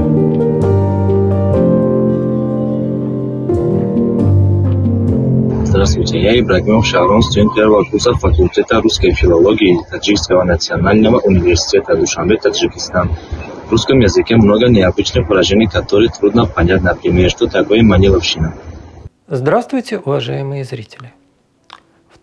Здравствуйте, я Ибрагимов Шаврон, студент первого курса факультета русской филологии Таджикского национального университета Душанбе, Таджикистан. В русском языке много необычных выражений, которые трудно понять, например, что такое маниловщина. Здравствуйте, уважаемые зрители! В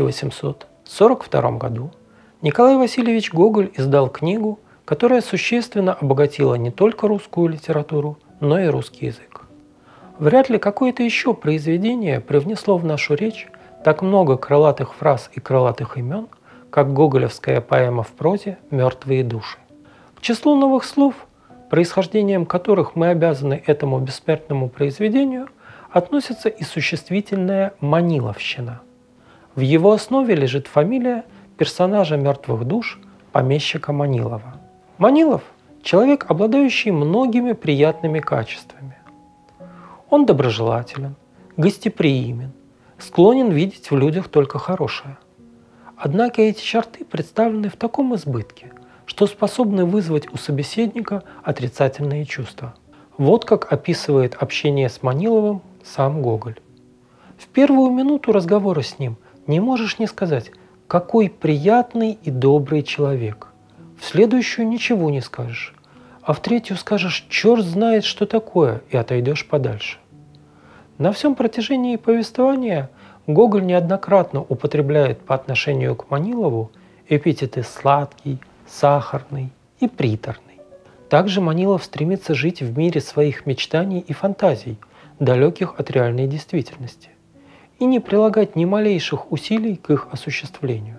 1842 году Николай Васильевич Гоголь издал книгу, которая существенно обогатила не только русскую литературу, но и русский язык. Вряд ли какое-то еще произведение привнесло в нашу речь так много крылатых фраз и крылатых имен, как гоголевская поэма в прозе «Мертвые души». К числу новых слов, происхождением которых мы обязаны этому бессмертному произведению, относится и существительное «маниловщина». В его основе лежит фамилия персонажа «Мертвых душ» помещика Манилова. Манилов – человек, обладающий многими приятными качествами. Он доброжелателен, гостеприимен, склонен видеть в людях только хорошее. Однако эти черты представлены в таком избытке, что способны вызвать у собеседника отрицательные чувства. Вот как описывает общение с Маниловым сам Гоголь. В первую минуту разговора с ним не можешь не сказать, какой приятный и добрый человек. В следующую ничего не скажешь, а в третью скажешь, черт знает, что такое, и отойдешь подальше. На всем протяжении повествования Гоголь неоднократно употребляет по отношению к Манилову эпитеты «сладкий», «сахарный» и «приторный». Также Манилов стремится жить в мире своих мечтаний и фантазий, далеких от реальной действительности, и не прилагать ни малейших усилий к их осуществлению.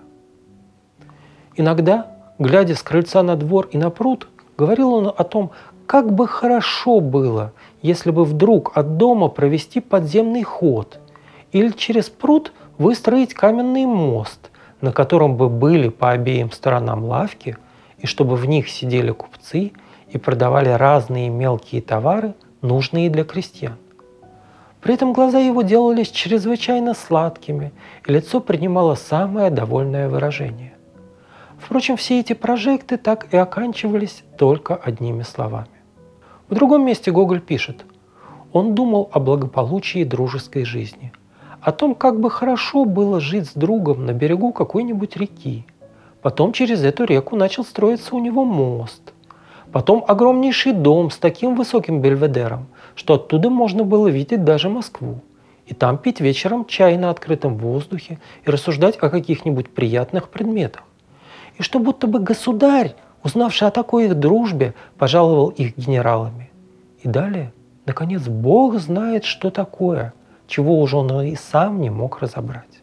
Иногда, глядя с крыльца на двор и на пруд, говорил он о том, как бы хорошо было, если бы вдруг от дома провести подземный ход или через пруд выстроить каменный мост, на котором бы были по обеим сторонам лавки, и чтобы в них сидели купцы и продавали разные мелкие товары, нужные для крестьян. При этом глаза его делались чрезвычайно сладкими, и лицо принимало самое довольное выражение. Впрочем, все эти прожекты так и оканчивались только одними словами. В другом месте Гоголь пишет: «Он думал о благополучии дружеской жизни, о том, как бы хорошо было жить с другом на берегу какой-нибудь реки. Потом через эту реку начал строиться у него мост. Потом огромнейший дом с таким высоким бельведером, что оттуда можно было видеть даже Москву. И там пить вечером чай на открытом воздухе и рассуждать о каких-нибудь приятных предметах. И что будто бы государь, узнавший о такой их дружбе, пожаловал их генералами. И далее, наконец, Бог знает, что такое, чего уже он и сам не мог разобрать».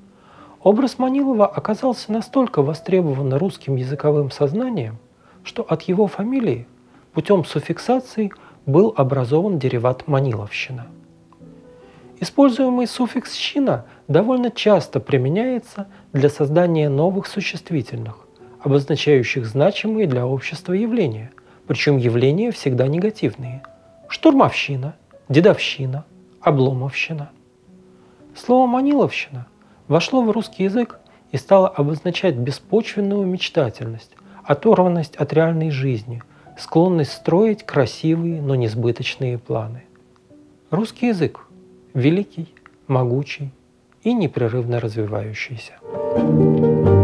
Образ Манилова оказался настолько востребован русским языковым сознанием, что от его фамилии путем суффиксации был образован дериват «маниловщина». Используемый суффикс «щина» довольно часто применяется для создания новых существительных, обозначающих значимые для общества явления, причем явления всегда негативные – штурмовщина, дедовщина, обломовщина. Слово «маниловщина» вошло в русский язык и стало обозначать беспочвенную мечтательность, оторванность от реальной жизни, склонность строить красивые, но несбыточные планы. Русский язык – великий, могучий и непрерывно развивающийся.